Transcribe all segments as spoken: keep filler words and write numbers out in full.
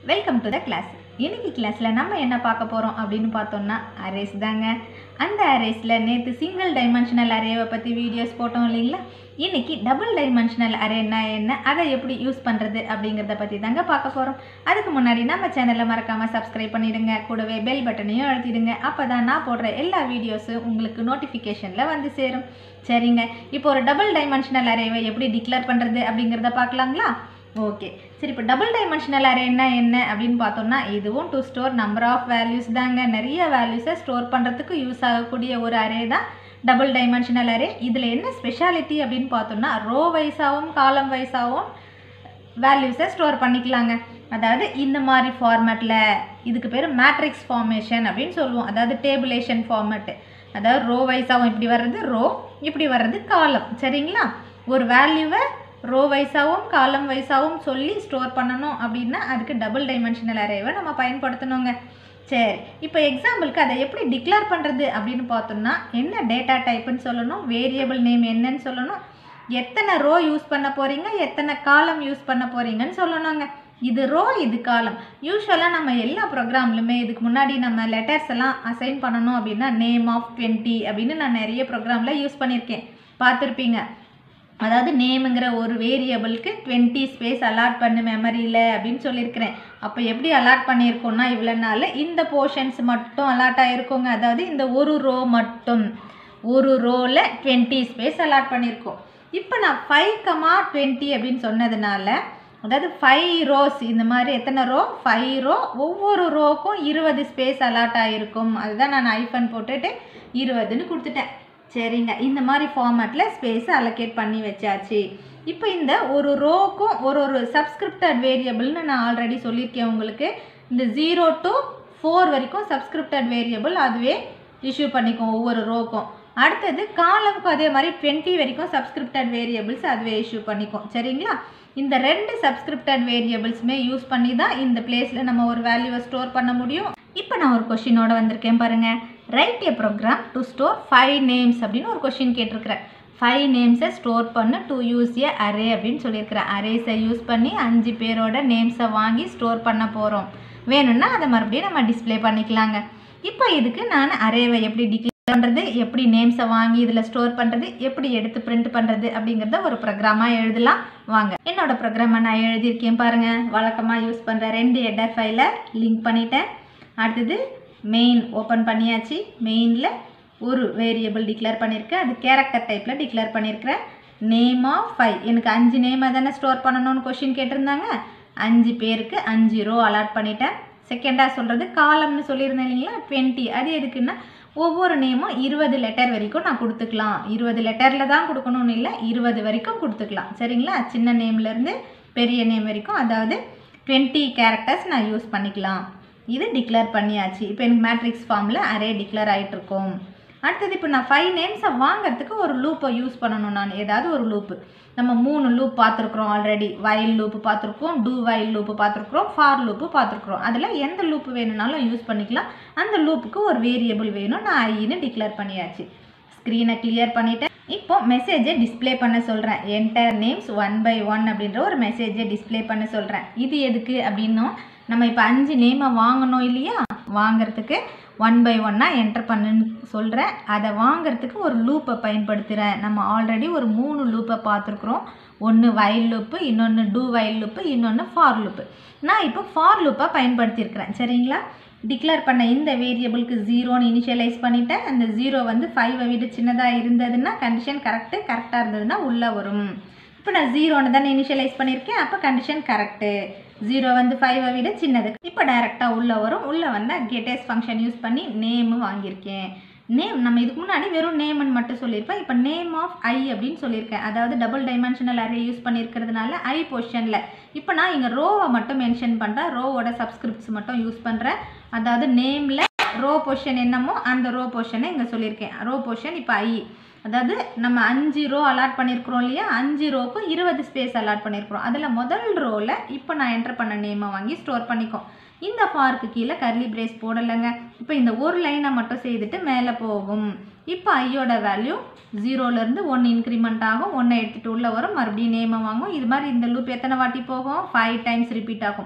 Welcome to the class. இன்னைக்கு கிளாஸில் நம்ம என்ன பார்க்க போகிறோம் அப்படின்னு பார்த்தோம்னா அரேஸ் தாங்க. அந்த அரேஸில் நேற்று சிங்கிள் டைமென்ஷனல் அரேவை பற்றி வீடியோஸ் போட்டோம் இல்லைங்களா? இன்றைக்கி டபுள் டைமென்ஷனல் அரேன்னா என்ன, அதை எப்படி யூஸ் பண்ணுறது அப்படிங்கிறத பற்றி தாங்க பார்க்க போகிறோம். அதுக்கு முன்னாடி நம்ம சேனலை மறக்காமல் சப்ஸ்கிரைப் பண்ணிவிடுங்க, கூடவே பெல் பட்டனையும் அழுத்திடுங்க. அப்போ தான் நான் போடுற எல்லா வீடியோஸும் உங்களுக்கு நோட்டிஃபிகேஷனில் வந்து சேரும். சரிங்க, இப்போ ஒரு டபுள் டைமென்ஷனல் அரேவை எப்படி டிக்ளேர் பண்ணுறது அப்படிங்கிறத பார்க்கலாங்களா? ஓகே, சரி. இப்போ டபுள் டைமென்ஷனல் அரேன்னா என்ன அப்படின்னு பார்த்தோம்னா, இதுவும் to store number of values தாங்க. நிறைய வேல்யூஸை ஸ்டோர் பண்ணுறதுக்கு யூஸ் ஆகக்கூடிய ஒரு அரே தான் டபுள் டைமென்ஷனல் அரே. இதில் என்ன ஸ்பெஷாலிட்டி அப்படின்னு பார்த்தோம்னா, ரோ வைஸாகவும் காலம் வைஸாகவும் வேல்யூஸை ஸ்டோர் பண்ணிக்கலாங்க. அதாவது இந்த மாதிரி ஃபார்மேட்டில், இதுக்கு பேர் மேட்ரிக்ஸ் ஃபார்மேஷன் அப்படின்னு சொல்லுவோம். அதாவது டேபுலேஷன் ஃபார்மேட்டு. அதாவது ரோ வைஸாகவும் இப்படி வர்றது ரோ, இப்படி வர்றது காலம். சரிங்களா? ஒரு வேல்யூவை ரோ வைஸாகவும் காலம் வைஸாகவும் சொல்லி ஸ்டோர் பண்ணணும் அப்படின்னா அதுக்கு டபுள் டைமென்ஷனல் அரேவை நம்ம பயன்படுத்தணுங்க. சரி, இப்போ எக்ஸாம்பிளுக்கு அதை எப்படி டிக்ளேர் பண்ணுறது அப்படின்னு பார்த்தோம்னா, என்ன டேட்டா டைப்புன்னு சொல்லணும், வேரியபிள் நேம் என்னன்னு சொல்லணும், எத்தனை ரோ யூஸ் பண்ண போகிறீங்க, எத்தனை காலம் யூஸ் பண்ண போகிறீங்கன்னு சொல்லணுங்க. இது ரோ, இது காலம். யூஸ்வலாக நம்ம எல்லா ப்ரோக்ராம்லுமே இதுக்கு முன்னாடி நம்ம லெட்டர்ஸ் எல்லாம் அசைன் பண்ணணும் அப்படின்னா நேம் ஆஃப் டுவெண்ட்டி அப்படின்னு நான் நிறைய ப்ரோக்ராமில் யூஸ் பண்ணியிருக்கேன், பார்த்துருப்பீங்க. அதாவது நேமுங்கிற ஒரு வேரியபிளுக்கு டுவெண்ட்டி ஸ்பேஸ் அலாட் பண்ணு மெமரியில் அப்படின்னு சொல்லியிருக்கிறேன். அப்போ எப்படி அலாட் பண்ணியிருக்கோன்னா, இவ்வளோ நாள் இந்த போர்ஷன்ஸ் மட்டும் அலாட் ஆகிருக்கோங்க. அதாவது இந்த ஒரு ரோ மட்டும், ஒரு ரோவில் டுவெண்ட்டி ஸ்பேஸ் அலாட் பண்ணியிருக்கோம். இப்போ நான் ஃபைவ் கமா டுவெண்ட்டி அப்படின்னு சொன்னதுனால, அதாவது ஃபைவ் ரோஸ், இந்த மாதிரி எத்தனை ரோ, ஃபைவ் ரோ, ஒவ்வொரு ரோக்கும் இருபது ஸ்பேஸ் அலாட் ஆகிருக்கும். அதுதான் நான் ஐஃபன் போட்டுட்டு இருபதுன்னு கொடுத்துட்டேன். சரிங்க, இந்த மாதிரி ஃபார்மேட்டில் ஸ்பேஸை அலோகேட் பண்ணி வச்சாச்சு. இப்போ இந்த ஒரு ரோக்கும் ஒரு ஒரு சப்ஸ்கிரிப்டட் வேரியபிள்னு நான் ஆல்ரெடி சொல்லியிருக்கேன் உங்களுக்கு. இந்த ஜீரோ டு ஃபோர் வரைக்கும் சப்ஸ்கிரிப்டட் வேரியபிள் அதுவே இஷ்யூ பண்ணிக்கும் ஒவ்வொரு ரோக்கும். அடுத்தது காலமுக்கும் அதே மாதிரி டுவெண்ட்டி வரைக்கும் சப்ஸ்கிரிப்டட் வேரியபிள்ஸ் அதுவே இஷ்யூ பண்ணிக்கும். சரிங்களா? இந்த ரெண்டு சப்ஸ்கிரிப்டட் வேரியபிள்ஸுமே யூஸ் பண்ணி தான் இந்த பிளேஸில் நம்ம ஒரு வேல்யூவை ஸ்டோர் பண்ண முடியும். இப்போ நான் ஒரு கொஷினோட வந்திருக்கேன் பாருங்கள். Write a program to store five names அப்படின்னு ஒரு கொஷின் கேட்டிருக்கிறேன். ஃபைவ் நேம்ஸை ஸ்டோர் பண்ண டு யூஸ் ஏ அரே அப்படின்னு சொல்லியிருக்கிறேன். அரேஸை யூஸ் பண்ணி அஞ்சு பேரோட நேம்ஸை வாங்கி ஸ்டோர் பண்ண போகிறோம். வேணும்னா அதை மறுபடியும் நம்ம டிஸ்பிளே பண்ணிக்கலாங்க. இப்போ இதுக்கு நான் அரேவை எப்படி டிக்ளேர் பண்ணுறது, எப்படி நேம்ஸை வாங்கி இதில் ஸ்டோர் பண்ணுறது, எப்படி எடுத்து பிரிண்ட் பண்ணுறது அப்படிங்கிறத ஒரு ப்ரோக்ராமாக எழுதலாம் வாங்க. என்னோட ப்ரோக்ராமை நான் எழுதியிருக்கேன் பாருங்கள். வழக்கமாக யூஸ் பண்ணுற ரெண்டு ஹெடர் ஃபைலை லிங்க் பண்ணிட்டேன். அடுத்தது மெயின் ஓப்பன் பண்ணியாச்சு. மெயினில் ஒரு வேரியபிள் டிக்ளேர் பண்ணியிருக்கேன். அது கேரக்டர் டைப்பில் டிக்ளேர் பண்ணியிருக்கிறேன். நேம் ஆஃப் ஃபைவ், எனக்கு அஞ்சு நேமை தானே ஸ்டோர் பண்ணணும்னு கொஷின் கேட்டிருந்தாங்க. அஞ்சு பேருக்கு அஞ்சு ரோ அலாட் பண்ணிட்டேன். செகண்டாக சொல்கிறது காலம்னு சொல்லியிருந்தேன் இல்லைங்களா, டுவெண்ட்டி. அது எதுக்குன்னா ஒவ்வொரு நேமும் இருபது லெட்டர் வரைக்கும் நான் கொடுத்துக்கலாம். இருபது லெட்டரில் தான் கொடுக்கணும்னு இல்லை, இருபது வரைக்கும் கொடுத்துக்கலாம். சரிங்களா? சின்ன நேம்லேருந்து பெரிய நேம் வரைக்கும், அதாவது டுவெண்ட்டி கேரக்டர்ஸ் நான் யூஸ் பண்ணிக்கலாம். இது டிக்ளேர் பண்ணியாச்சு. இப்போ எனக்கு மேட்ரிக்ஸ் ஃபார்மில் அரே டிக்ளேர் ஆகிட்டுருக்கோம். அடுத்தது இப்போ நான் ஃபைவ் நேம்ஸை வாங்கிறதுக்கு ஒரு லூப்பை யூஸ் பண்ணணும். நான் ஏதாவது ஒரு லூப்பு, நம்ம மூணு லூப் பார்த்துருக்குறோம் ஆல்ரெடி. வைல் லூப்பு பார்த்துருக்கோம், டூ வைல் லூப்பு பார்த்துருக்குறோம், ஃபார் லூப்பு பார்த்துருக்குறோம். அதில் எந்த லூப்பு வேணும்னாலும் யூஸ் பண்ணிக்கலாம். அந்த லூப்புக்கு ஒரு வேரியபிள் வேணும். நான் ஐன்னு டிக்ளேர் பண்ணியாச்சு. ஸ்க்ரீனை கிளியர் பண்ணிவிட்டேன். இப்போ மெசேஜை டிஸ்பிளே பண்ண சொல்கிறேன். Enter names one by one அப்படின்ற ஒரு மெசேஜை டிஸ்பிளே பண்ண சொல்கிறேன். இது எதுக்கு அப்படின்னும், நம்ம இப்போ அஞ்சு நேமை வாங்கணும் இல்லையா, வாங்கிறதுக்கு ஒன் பை ஒன்னாக என்டர் பண்ணுன்னு சொல்கிறேன். அதை வாங்கிறதுக்கு ஒரு லூப்பை பயன்படுத்துகிறேன். நம்ம ஆல்ரெடி ஒரு மூணு லூப்பை பார்த்துருக்குறோம். ஒன்று வைல் லூப்பு, இன்னொன்று டூ வைல் லூப்பு, இன்னொன்று ஃபார் லூப்பு. நான் இப்போ ஃபார் லூப்பை பயன்படுத்தியிருக்கிறேன். சரிங்களா? டிக்ளேர் பண்ண இந்த வேரியபிளுக்கு ஜீரோன்னு இனிஷியலைஸ் பண்ணிவிட்டேன். அந்த ஜீரோ வந்து ஃபைவை விட சின்னதாக இருந்ததுன்னா கண்டிஷன் கரெக்டு, கரெக்டாக இருந்ததுன்னா உள்ளே வரும். இப்போ நான் ஜீரோன்னு தானே இனிஷியலைஸ் பண்ணியிருக்கேன், அப்போ கண்டிஷன் கரெக்டு. ஜீரோ வந்து ஃபைவை விட சின்னது. இப்போ டைரெக்டாக உள்ளே வரும். உள்ளே வந்தால் கெட்டேஸ் ஃபங்க்ஷன் யூஸ் பண்ணி நேமு வாங்கியிருக்கேன். நேம் நம்ம இதுக்கு முன்னாடி வெறும் நேம்னு மட்டும் சொல்லியிருப்பேன். இப்போ நேம் ஆஃப் ஐ அப்படின்னு சொல்லியிருக்கேன். அதாவது டபுள் டைமென்ஷனல் அரே யூஸ் பண்ணியிருக்கிறதுனால ஐ பொசிஷனில் இப்போ நான் இங்கே ரோவை மட்டும் மென்ஷன் பண்ணுறேன். ரோவோட சப்ஸ்கிரிப்ட்ஸ் மட்டும் யூஸ் பண்ணுறேன். அதாவது நேமில் ரோ பொசிஷன் என்னமோ அந்த ரோ பொசிஷனை இங்கே சொல்லியிருக்கேன். ரோ பொசிஷன் இப்போ ஐ. அதாவது நம்ம அஞ்சு ரோ அலாட் பண்ணியிருக்கிறோம் இல்லையா, அஞ்சு ரோக்கும் இருபது ஸ்பேஸ் அலாட் பண்ணியிருக்கிறோம். அதில் முதல் ரோவில் இப்போ நான் என்டர் பண்ண நேமை வாங்கி ஸ்டோர் பண்ணிக்கோம். இந்த ஃபாருக்கு கீழே கர்லி பிரேஸ் போடலைங்க. இப்போ இந்த ஒரு லைனை மட்டும் செய்துட்டு மேலே போகும். இப்போ ஐயோட வேல்யூ ஜீரோலேருந்து ஒன் இன்க்ரிமெண்ட் ஆகும். ஒன்றை எடுத்துகிட்டு உள்ளே வரும், மறுபடியும் நேமை வாங்கும். இது மாதிரி இந்த லூப் எத்தனை வாட்டி போகும், ஃபைவ் டைம்ஸ் ரிப்பீட் ஆகும்.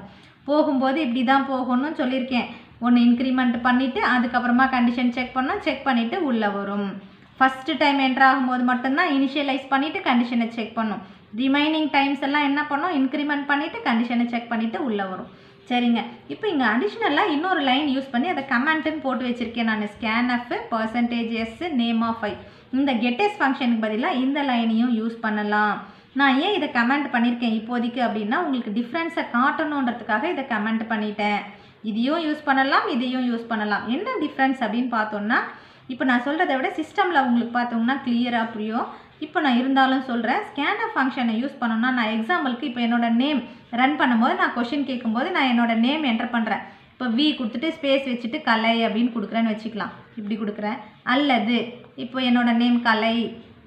போகும்போது இப்படி தான் போகணும்னு சொல்லியிருக்கேன். ஒன்று இன்க்ரிமெண்ட் பண்ணிவிட்டு அதுக்கப்புறமா கண்டிஷன் செக் பண்ணோம், செக் பண்ணிவிட்டு உள்ளே வரும். ஃபஸ்ட்டு டைம் என்ட்ரு ஆகும்போது மட்டும்தான் இனிஷியலைஸ் பண்ணிவிட்டு கண்டிஷனை செக் பண்ணும். ரிமைனிங் டைம்ஸ் எல்லாம் என்ன பண்ணோம், இன்க்ரிமெண்ட் பண்ணிவிட்டு கண்டிஷனை செக் பண்ணிவிட்டு உள்ளே வரும். சரிங்க, இப்போ இங்கே அடிஷ்னலாக இன்னொரு லைன் யூஸ் பண்ணி அதை கமெண்ட்டுன்னு போட்டு வச்சுருக்கேன் நான். Scanf percentage S name of I, இந்த கெட்டஸ் ஃபங்க்ஷனுக்கு பதிலாக இந்த லைனையும் யூஸ் பண்ணலாம். நான் ஏன் இதை கமெண்ட் பண்ணியிருக்கேன் இப்போதைக்கு அப்படின்னா, உங்களுக்கு டிஃப்ரென்ஸை காட்டணுன்றதுக்காக இதை கமெண்ட் பண்ணிட்டேன். இதையும் யூஸ் பண்ணலாம், இதையும் யூஸ் பண்ணலாம். என்ன டிஃப்ரென்ஸ் அப்படின்னு பார்த்தோன்னா, இப்போ நான் சொல்கிறத விட சிஸ்டமில் உங்களுக்கு பார்த்தோம்னா கிளியராக புரியும். இப்போ நான் இருந்தாலும் சொல்கிறேன். ஸ்கேன்அப் ஃபங்க்ஷனை யூஸ் பண்ணோம்னா, நான் எக்ஸாம்பிளுக்கு இப்போ என்னோட நேம் ரன் பண்ணும்போது நான் கொஷின் கேட்கும்போது நான் என்னோடய நேம் என்டர் பண்ணுறேன். இப்போ வி கொடுத்துட்டு ஸ்பேஸ் வச்சுட்டு கலை அப்படின்னு கொடுக்குறேன்னு வச்சுக்கலாம். இப்படி கொடுக்குறேன். அல்லது இப்போ என்னோடய நேம் கலை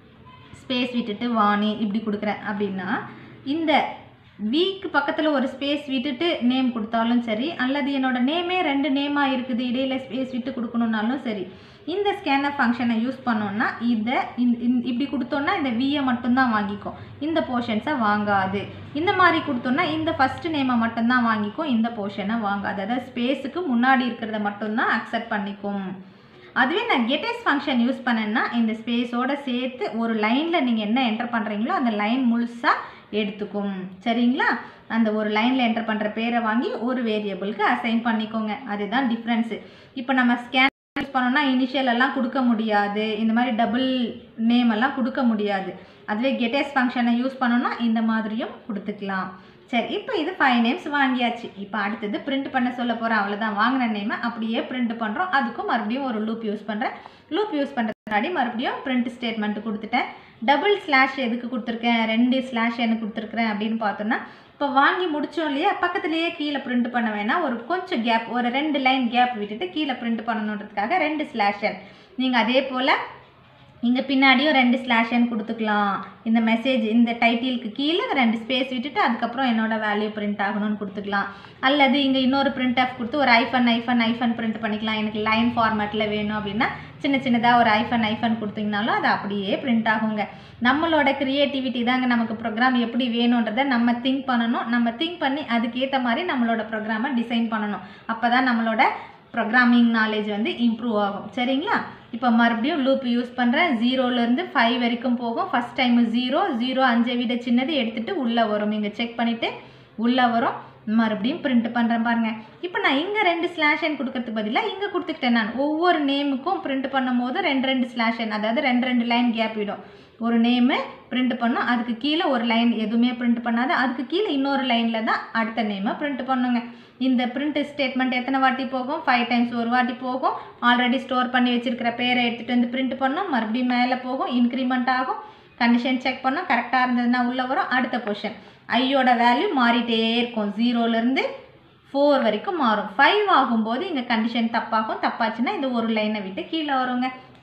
ஸ்பேஸ் விட்டுட்டு வாணி இப்படி கொடுக்குறேன் அப்படின்னா, இந்த வீக்கு பக்கத்தில் ஒரு ஸ்பேஸ் விட்டுட்டு நேம் கொடுத்தாலும் சரி, அல்லது என்னோடய நேமே ரெண்டு நேமாக இருக்குது இடையில் ஸ்பேஸ் விட்டு கொடுக்கணுன்னாலும் சரி, இந்த ஸ்கேனர் ஃபங்க்ஷனை யூஸ் பண்ணோன்னா இதை இப்படி கொடுத்தோன்னா இந்த வியை மட்டும்தான் வாங்கிக்கும், இந்த போர்ஷன்ஸை வாங்காது. இந்த மாதிரி கொடுத்தோன்னா இந்த ஃபஸ்ட்டு நேமை மட்டும்தான் வாங்கிக்கும், இந்த போர்ஷனை வாங்காது. அதாவது ஸ்பேஸுக்கு முன்னாடி இருக்கிறத மட்டும்தான் அக்செப்ட் பண்ணிக்கும். அதுவே நான் கெட்டஸ் ஃபங்க்ஷன் யூஸ் பண்ணேன்னா இந்த ஸ்பேஸோடு சேர்த்து ஒரு லைனில் நீங்கள் என்ன என்டர் பண்ணுறீங்களோ அந்த லைன் முழுசாக எடுத்துக்கும். சரிங்களா? அந்த ஒரு லைனில் என்டர் பண்ணுற பேரை வாங்கி ஒரு வேரியபிளுக்கு அசைன் பண்ணிக்கோங்க. அதுதான் டிஃப்ரென்ஸு. இப்போ நம்ம ஸ்கேன் யூஸ் பண்ணோன்னா இனிஷியல் எல்லாம் கொடுக்க முடியாது, இந்த மாதிரி டபுள் நேம் எல்லாம் கொடுக்க முடியாது. அதுவே கெட்டஸ் ஃபங்க்ஷனை யூஸ் பண்ணோன்னா இந்த மாதிரியும் கொடுத்துக்கலாம். சரி, இப்போ இது ஃபைவ் நேம்ஸ் வாங்கியாச்சு. இப்போ அடுத்தது பிரிண்ட் பண்ண சொல்ல போகிறேன். அவ்வளோதான், வாங்கின நேமை அப்படியே பிரிண்ட் பண்ணுறோம். அதுக்கும் மறுபடியும் ஒரு லூப் யூஸ் பண்ணுறேன். லூப் யூஸ் பண்ணுறதுக்கு முன்னாடி மறுபடியும் பிரிண்ட் ஸ்டேட்மெண்ட் கொடுத்துட்டேன். டபுள் ஸ்லாஷ் எதுக்கு கொடுத்துருக்கேன், ரெண்டு ஸ்லாஷ் எனக்கு கொடுத்துருக்குறேன் அப்படின்னு பார்த்தோன்னா, இப்போ வாங்கி முடித்தோம் இல்லையா, பக்கத்துலேயே கீழே பிரிண்ட் பண்ண வேணாம், ஒரு கொஞ்சம் கேப், ஒரு ரெண்டு லைன் கேப் விட்டுட்டு கீழே பிரிண்ட் பண்ணணுன்றதுக்காக ரெண்டு ஸ்லாஷன். நீங்கள் அதே போல் இங்கே பின்னாடியும் ரெண்டு ஸ்லாஷன் கொடுத்துக்கலாம். இந்த மெசேஜ் இந்த டைட்டிலுக்கு கீழே ரெண்டு ஸ்பேஸ் விட்டுட்டு அதுக்கப்புறம் என்னோடய வேல்யூ பிரிண்ட் ஆகணும்னு கொடுத்துக்கலாம். அல்லது இங்கே இன்னொரு பிரிண்ட் ஆஃப் கொடுத்து ஒரு ஐஃபன் ஐஃபன் ஐஃபன் பிரிண்ட் பண்ணிக்கலாம். எனக்கு லைன் ஃபார்மேட்டில் வேணும் அப்படின்னா சின்ன சின்னதாக ஒரு ஐஃபன் ஐஃபன் கொடுத்தீங்கனாலும் அது அப்படியே பிரிண்ட் ஆகுங்க. நம்மளோட க்ரியேட்டிவிட்டி தாங்க நமக்கு ப்ரோக்ராம் எப்படி வேணுன்றதை நம்ம திங்க் பண்ணணும். நம்ம திங்க் பண்ணி அதுக்கேற்ற மாதிரி நம்மளோட ப்ரோக்ராமை டிசைன் பண்ணணும். அப்போ தான் நம்மளோட ப்ரோக்ராமிங் நாலேஜ் வந்து இம்ப்ரூவ் ஆகும். சரிங்களா? இப்போ மறுபடியும் லூப் யூஸ் பண்ணுறேன். ஜீரோலேருந்து ஃபைவ் வரைக்கும் போகும். ஃபஸ்ட் டைமு ஜீரோ ஜீரோ அஞ்சை விட சின்னது எடுத்துகிட்டு உள்ளே வரும். இங்கே செக் பண்ணிவிட்டு உள்ளே வரும். மறுபடியும் பிரிண்ட் பண்ணுறேன் பாருங்கள். இப்போ நான் இங்கே ரெண்டு ஸ்லாஷன் கொடுக்கறதுக்கு பதிலாக இங்கே கொடுத்துக்கிட்டேன். நான் ஒவ்வொரு நேமுக்கும் பிரிண்ட் பண்ணும் போது ரெண்டு ரெண்டு ஸ்லாஷன், அதாவது ரெண்டு ரெண்டு லைன் கேப் விடும். ஒரு நேமு பிரிண்ட் பண்ணோம், அதுக்கு கீழே ஒரு லைன் எதுவுமே பிரிண்ட் பண்ணாது, அதுக்கு கீழே இன்னொரு லைனில் தான் அடுத்த நேமை பிரிண்ட் பண்ணுங்க. இந்த பிரிண்ட் ஸ்டேட்மெண்ட் எத்தனை வாட்டி போகும், ஃபைவ் டைம்ஸ் ஒரு வாட்டி போகும். ஆல்ரெடி ஸ்டோர் பண்ணி வச்சுருக்கிற பேரை எடுத்துகிட்டு வந்து பிரிண்ட் பண்ணோம், மறுபடியும் மேலே போகும், இன்க்ரிமெண்ட் ஆகும், கண்டிஷன் செக் பண்ணோம், கரெக்டாக இருந்ததுன்னா உள்ளே வரும். அடுத்த பொசிஷன் ஐயோட வேல்யூ மாறிட்டே இருக்கும். ஜீரோலேருந்து ஃபோர் வரைக்கும் மாறும். ஃபைவ் ஆகும்போது இங்கே கண்டிஷன் தப்பாகும். தப்பாச்சுன்னா இந்த ஒரு லைனை விட்டு கீழே வருங்க.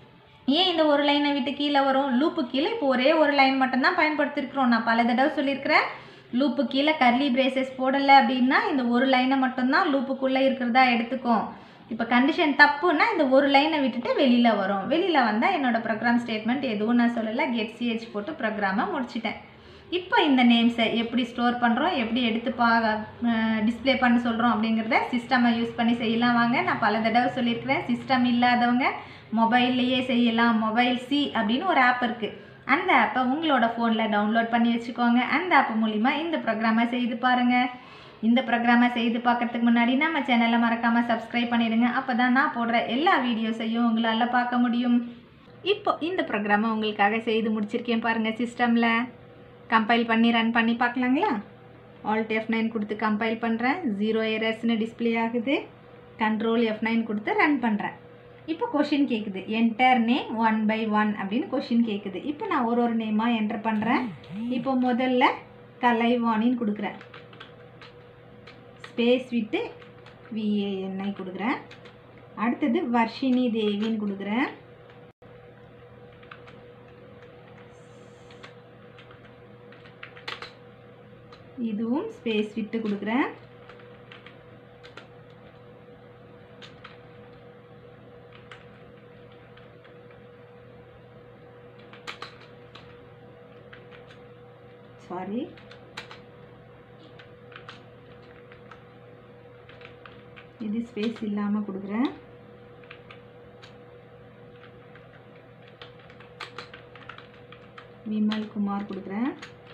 ஏன் இந்த ஒரு லைனை விட்டு கீழே வரும், லூப்பு கீழே இப்போ ஒரே ஒரு லைன் மட்டும்தான் பயன்படுத்தியிருக்கிறோம். நான் பல தடவை சொல்லியிருக்கிறேன், லூப்பு கீழே கர்லி பிரேசஸ் போடலை அப்படின்னா இந்த ஒரு லைனை மட்டும்தான் லூப்புக்குள்ளே இருக்கிறதா எடுத்துக்கும். இப்போ கண்டிஷன் தப்புன்னா இந்த ஒரு லைனை விட்டுட்டு வெளியில் வரும். வெளியில் வந்தால் என்னோடய ப்ரோக்ராம் ஸ்டேட்மெண்ட் எதுவும் நான் சொல்லலை, கெட் சிஹெச் போட்டு ப்ரோக்ராமை முடிச்சிட்டேன். இப்போ இந்த நேம்ஸை எப்படி ஸ்டோர் பண்ணுறோம், எப்படி எடுத்து பா டிஸ்பிளே பண்ண சொல்கிறோம் அப்படிங்கிறத சிஸ்டமை யூஸ் பண்ணி செய்யலாம். வாங்க, நான் பல தடவை சொல்லியிருக்கிறேன், சிஸ்டம் இல்லாதவங்க மொபைல்லையே செய்யலாம். மொபைல் சி அப்படின்னு ஒரு ஆப் இருக்குது. அந்த ஆப்பை உங்களோட ஃபோனில் டவுன்லோட் பண்ணி வச்சுக்கோங்க. அந்த ஆப் மூலிமா இந்த ப்ரோக்ராமை செய்து பாருங்கள். இந்த ப்ரோக்ராமை செய்து பார்க்குறதுக்கு முன்னாடி நம்ம சேனலை மறக்காமல் சப்ஸ்கிரைப் பண்ணிவிடுங்க. அப்போ தான் நான் போடுற எல்லா வீடியோஸையும் உங்களால் பார்க்க முடியும். இப்போ இந்த ப்ரோக்ராமை உங்களுக்காக செய்து முடிச்சிருக்கேன் பாருங்கள். சிஸ்டமில் கம்பைல் பண்ணி ரன் பண்ணி பார்க்கலாங்களா? ஆல்ட் எஃப் நைன் கொடுத்து கம்பைல் பண்ணுறேன். ஜீரோ எரர்ஸ்னு டிஸ்பிளே ஆகுது. கண்ட்ரோல் எஃப் நைன் கொடுத்து ரன் பண்ணுறேன். இப்போ கொஷின் கேட்குது, enter name one by one அப்படின்னு கொஷின் கேட்குது. இப்போ நான் ஒரு ஒரு நேமாக என்டர் பண்ணுறேன். இப்போ முதல்ல கலைவாணின்னு கொடுக்குறேன், ஸ்பேஸ் விட்டு விஏஎன்ஐ கொடுக்குறேன். அடுத்தது வர்ஷினி தேவின்னு கொடுக்குறேன். இதுவும் ஸ்பேஸ் விட்டு கொடுக்குறேன். சாரி, இது ஸ்பேஸ் இல்லாமல் கொடுக்குறேன். விமல் குமார் கொடுக்குறேன்.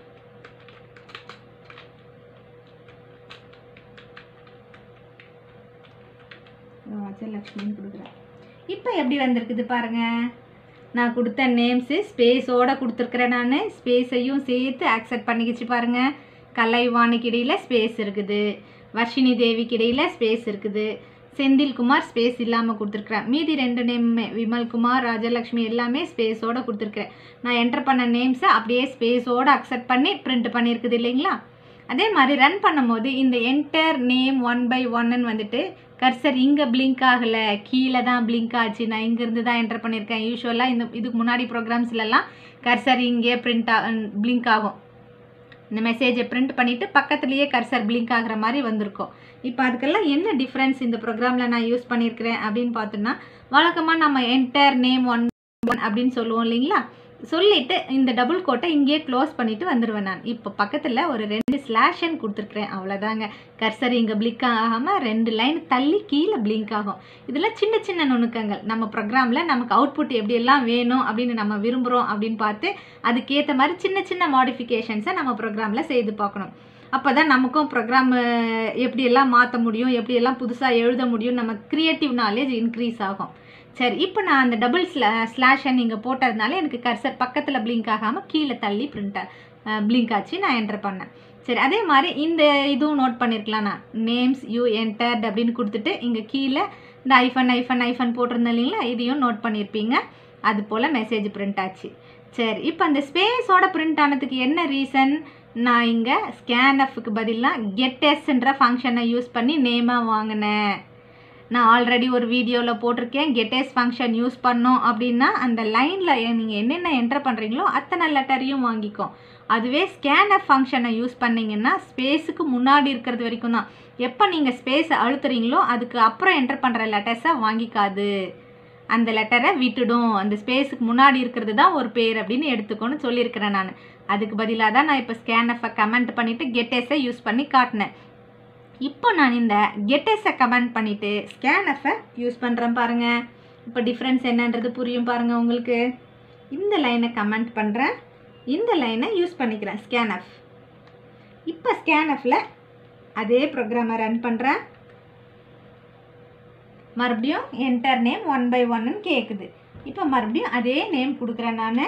ராஜலக்ஷ்மின்னு கொடுக்குறேன். இப்போ எப்படி வந்திருக்குது பாருங்கள். நான் கொடுத்த நேம்ஸு ஸ்பேஸோடு கொடுத்துருக்குறேன். நான் ஸ்பேஸையும் சேர்த்து ஆக்செப்ட் பண்ணிக்கிச்சு பாருங்கள். கலைவாணிக்கு இடையில் ஸ்பேஸ் இருக்குது, வர்ஷினி தேவிக்கு இடையில் ஸ்பேஸ் இருக்குது, செந்தில்குமார் ஸ்பேஸ் இல்லாமல் கொடுத்துருக்குறேன். மீதி ரெண்டு நேமுமே விமல்குமார், ராஜலக்ஷ்மி எல்லாமே ஸ்பேஸோடு கொடுத்துருக்குறேன். நான் என்டர் பண்ண நேம்ஸை அப்படியே ஸ்பேஸோடு அக்செப்ட் பண்ணி பிரிண்ட் பண்ணியிருக்குது இல்லைங்களா. அதே மாதிரி ரன் பண்ணும்போது இந்த என்டர் நேம் ஒன் பை ஒன்னு வந்துட்டு கர்சர் இங்கே பிளிங்க் ஆகலை, கீழே தான் பிளிங்க் ஆச்சு. நான் இங்கேருந்து தான் என்டர் பண்ணியிருக்கேன். யூஸ்வலாக இந்த இதுக்கு முன்னாடி ப்ரோக்ராம்ஸ்லலாம் கர்சர் இங்கே பிரிண்ட் ஆ பிளிங்க் ஆகும். இந்த மெசேஜை பிரிண்ட் பண்ணிவிட்டு பக்கத்துலேயே கர்சர் பிளிங்க் ஆகிற மாதிரி வந்திருக்கும். இப்போ அதுக்கெல்லாம் என்ன டிஃப்ரென்ஸ் இந்த ப்ரோக்ராமில் நான் யூஸ் பண்ணியிருக்கிறேன் அப்படின்னு பார்த்தோன்னா, வழக்கமாக நம்ம என்டர் நேம் ஒன் ஒன் அப்படின்னு சொல்லுவோம் இல்லைங்களா. சொல்லிவிட்டு இந்த டபுள் கோட்டை இங்கேயே க்ளோஸ் பண்ணிவிட்டு வந்துடுவேன் நான். இப்போ பக்கத்தில் ஒரு ரெண்டு ஸ்லாஷன் கொடுத்துருக்குறேன், அவ்வளோதாங்க. கர்சர் இங்கே பிளிங்க் ஆகாமல் ரெண்டு லைன் தள்ளி கீழே பிளிங்க் ஆகும். இதெல்லாம் சின்ன சின்ன நுணுக்கங்கள். நம்ம ப்ரோக்ராமில் நமக்கு அவுட்புட் எப்படியெல்லாம் வேணும் அப்படின்னு நம்ம விரும்புகிறோம் அப்படின்னு பார்த்து அதுக்கேற்ற மாதிரி சின்ன சின்ன மாடிஃபிகேஷன்ஸை நம்ம ப்ரோக்ராமில் செய்து பார்க்கணும். அப்போ தான் நமக்கும் ப்ரோக்ராம் எப்படியெல்லாம் மாற்ற முடியும், எப்படியெல்லாம் புதுசாக எழுத முடியும், நம்ம க்ரியேட்டிவ் நாலேஜ் இன்க்ரீஸ் ஆகும். சரி, இப்போ நான் அந்த டபுள் ஸ்லா ஸ்லாஷை நீங்கள் போட்டதுனால எனக்கு கர்சர் பக்கத்தில் பிளிங்க் ஆகாமல் கீழே தள்ளி பிரிண்ட்டாக பிளிங்க் ஆச்சு. நான் என்டர் பண்ணேன். சரி, அதே மாதிரி இந்த இதுவும் நோட் பண்ணியிருக்கலாம். நான் நேம்ஸ் யூ என்டர்ட் அப்படின்னு கொடுத்துட்டு இங்கே கீழே இந்த ஐஃபன் ஐஃபன் ஐஃபன் போட்டிருந்தேன் இல்லைங்களா, இதையும் நோட் பண்ணியிருப்பீங்க. அது போல் மெசேஜ் பிரிண்ட் ஆச்சு. சரி, இப்போ அந்த ஸ்பேஸோட பிரிண்ட் ஆனதுக்கு என்ன ரீசன்? நான் இங்கே ஸ்கேன்எஃப்க்கு பதிலாக கெட்எஸ்ன்ற ஃபங்க்ஷனை யூஸ் பண்ணி நேமாக வாங்கினேன். நான் ஆல்ரெடி ஒரு வீடியோவில் போட்டிருக்கேன். கெட்எஸ் ஃபங்க்ஷன் யூஸ் பண்ணோம் அப்படின்னா அந்த லைனில் நீங்கள் என்னென்ன என்டர் பண்ணுறீங்களோ அத்தனை லெட்டரையும் வாங்கிக்கும். அதுவே ஸ்கேன்எஃப் ஃபங்க்ஷனை யூஸ் பண்ணிங்கன்னா ஸ்பேஸுக்கு முன்னாடி இருக்கிறது வரைக்கும் தான். எப்போ நீங்கள் ஸ்பேஸை அழுத்துறீங்களோ அதுக்கு அப்புறம் என்டர் பண்ணுற லெட்டர்ஸை வாங்கிக்காது, அந்த லெட்டரை விட்டுடும். அந்த ஸ்பேஸுக்கு முன்னாடி இருக்கிறது தான் ஒரு பேர் அப்படின்னு எடுத்துக்கோன்னு சொல்லியிருக்கிறேன் நான். அதுக்கு பதிலாக தான் நான் இப்போ ஸ்கேன்எஃப்பை கமெண்ட் பண்ணிவிட்டு கெட்எஸ்ஸை யூஸ் பண்ணி காட்டினேன். இப்போ நான் இந்த கெட்எஸ்ஸை கமெண்ட் பண்ணிவிட்டு ஸ்கேன்எஃப்பை யூஸ் பண்ணுறேன் பாருங்கள். இப்போ டிஃப்ரென்ஸ் என்னன்றது புரியும் பாருங்கள் உங்களுக்கு. இந்த லைனை கமெண்ட் பண்ணுறேன், இந்த லைனை யூஸ் பண்ணிக்கிறேன் ஸ்கேன்எஃப். இப்போ ஸ்கேன்எஃப்பில் அதே ப்ரோக்ராமை ரன் பண்ணுறேன். மறுபடியும் என்டர் நேம் ஒன் பை ஒன்னு கேட்குது. இப்போ மறுபடியும் அதே நேம் கொடுக்குறேன் நான்.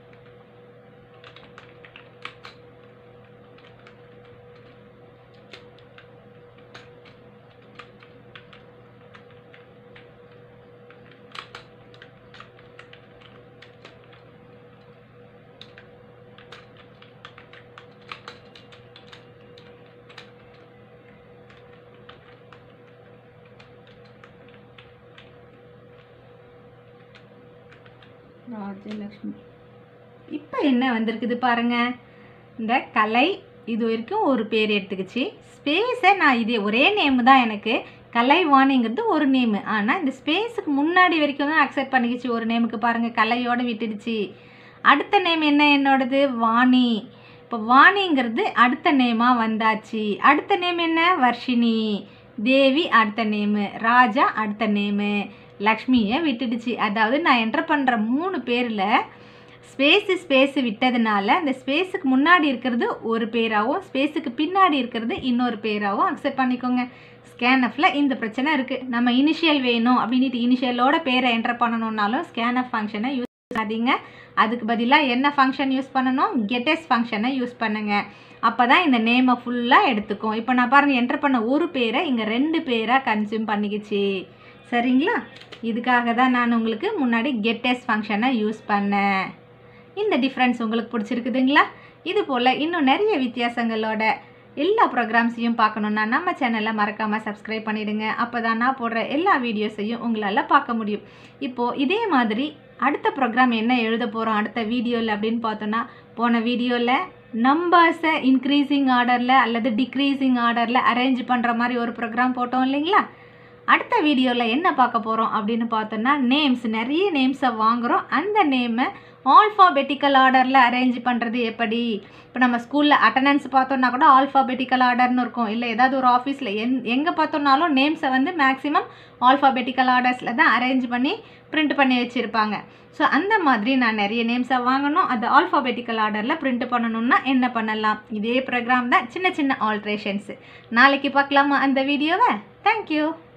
ராஜலக்ஷ்மி. இப்போ என்ன வந்திருக்குது பாருங்கள். இந்த கலை இது வரைக்கும் ஒரு பேர் எடுத்துக்கிச்சு. ஸ்பேஸை நான் இதே ஒரே நேமு தான் எனக்கு. கலைவாணிங்கிறது ஒரு நேமு. ஆனால் இந்த ஸ்பேஸுக்கு முன்னாடி வரைக்கும் தான் அக்செப்ட் பண்ணிக்கிச்சு ஒரு நேமுக்கு பாருங்கள். கலையோடு விட்டுடுச்சு. அடுத்த நேம் என்ன என்னோடது? வாணி. இப்போ வாணிங்கிறது அடுத்த நேமாக வந்தாச்சு. அடுத்த நேம் என்ன? வர்ஷினி. தேவி அடுத்த நேமு, ராஜா அடுத்த நேமு, லக்ஷ்மியை விட்டுடுச்சு. அதாவது நான் என்டர் பண்ணுற மூணு பேரில் ஸ்பேஸு ஸ்பேஸு விட்டதுனால அந்த ஸ்பேஸுக்கு முன்னாடி இருக்கிறது ஒரு பேராகவும் ஸ்பேஸுக்கு பின்னாடி இருக்கிறது இன்னொரு பேராகவும் அக்செப்ட் பண்ணிக்கோங்க. ஸ்கேன்எஃப்பில் இந்த பிரச்சனை இருக்குது. நம்ம இனிஷியல் வேணும் அப்படின்ட்டு இனிஷியலோட பேரை என்டர் பண்ணணுன்னாலும் ஸ்கேன்எஃப் ஃபங்க்ஷனை யூஸ் பண்ணாதீங்க. அதுக்கு பதிலாக என்ன ஃபங்க்ஷன் யூஸ் பண்ணணும்? கெட்எஸ் ஃபங்க்ஷனை யூஸ் பண்ணுங்கள். அப்போ தான் இந்த நேமை ஃபுல்லாக எடுத்துக்கும். இப்போ நான் பாருங்கள் என்டர் பண்ண ஒரு பேரை இங்கே ரெண்டு பேராக கன்சியூம் பண்ணிக்கிச்சு. சரிங்களா? இதுக்காக தான் நான் உங்களுக்கு முன்னாடி கெட்எஸ் ஃபங்க்ஷனை யூஸ் பண்ணேன். இந்த டிஃப்ரென்ஸ் உங்களுக்கு பிடிச்சிருக்குதுங்களா? இது போல் இன்னும் நிறைய வித்தியாசங்களோட எல்லா ப்ரோக்ராம்ஸையும் பார்க்கணுன்னா நம்ம சேனலை மறக்காமல் சப்ஸ்கிரைப் பண்ணிவிடுங்க. அப்போ தான் நான் போடுற எல்லா வீடியோஸையும் உங்களால் பார்க்க முடியும். இப்போது இதே மாதிரி அடுத்த ப்ரோக்ராம் என்ன எழுத போகிறோம் அடுத்த வீடியோவில் அப்படின்னு பார்த்தோன்னா, போன வீடியோவில் நம்பர்ஸை இன்க்ரீஸிங் ஆர்டரில் அல்லது டிக்ரீஸிங் ஆர்டரில் அரேஞ்ச் பண்ணுற மாதிரி ஒரு ப்ரோக்ராம் போட்டோம் இல்லைங்களா? அடுத்த வீடியோவில் என்ன பார்க்க போகிறோம் அப்படின்னு பார்த்தோன்னா, நேம்ஸ் நிறைய நேம்ஸை வாங்குகிறோம். அந்த நேமை ஆல்ஃபாபெட்டிக்கல் ஆர்டரில் அரேஞ்ச் பண்ணுறது எப்படி? இப்போ நம்ம ஸ்கூலில் அட்டண்டன்ஸ் பார்த்தோன்னா கூட ஆல்ஃபாபெட்டிக்கல் ஆர்டர்னு இருக்கும். இல்லை ஏதாவது ஒரு ஆஃபீஸில் எங் எங்கே பார்த்தோன்னாலும் நேம்ஸை வந்து மேக்ஸிமம் ஆல்ஃபாபெட்டிக்கல் ஆர்டர்ஸில் தான் அரேஞ்ச் பண்ணி பிரிண்ட் பண்ணி வச்சுருப்பாங்க. ஸோ அந்த மாதிரி நான் நிறைய நேம்ஸை வாங்கணும், அது ஆல்ஃபாபெட்டிக்கல் ஆர்டரில் பிரிண்ட் பண்ணணுன்னா என்ன பண்ணலாம்? இதே ப்ரோக்ராம் தான், சின்ன சின்ன ஆல்ட்ரேஷன்ஸு. நாளைக்கு பார்க்கலாமா அந்த வீடியோவை? தேங்க்யூ.